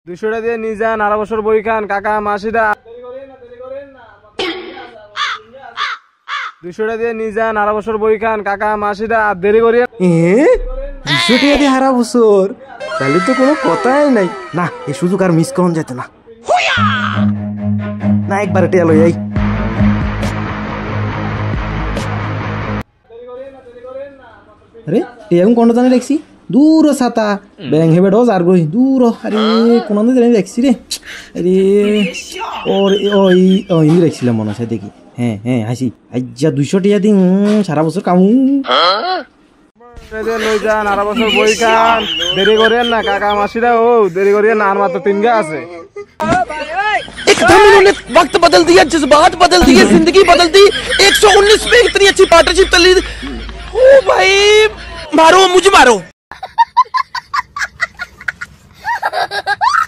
200 টাকা দিয়ে নিয়ে যান, 12 বছর বই খান কাকা মাসিরা। 200 টাকা দিয়ে নিয়ে যান, 12 বছর বই খান কাকা মাসিরা, আর দেরি করিয়ে। 200 টাকা দিয়ে 12 বছর, তাহলে তো কোনো কথাই নাই। না, এই সুযোগ আর মিস করন যেত না। না, একবারে টেয়া লই আই। আরে টেয়াগুন কোনটা জানি দেখছি, দূর ছাতা ব্যাং হেবে ডজ আর গই দূর। আরে কোন জানি দেখছি রে। আরে ওর ওই ইনি দেখছিলাম মনে হয় দেখি। হ্যাঁ হ্যাঁ হাসি আজ্জা 200 টাকা দিন সারা বছর কামু। লই যান, 12 বছর বই খান, দেরি করেন না কাকা মাসিরা। ও দেরি করিয়েন না, আর মাত্র 3 গা আছে। एकदम इन्होंने वक्त बदल दिया, जज्बात बदल दिए, जिंदगी बदल दी। 119 में इतनी अच्छी पार्टनरशिप चली। ओ भाई मारो मुझे मारो।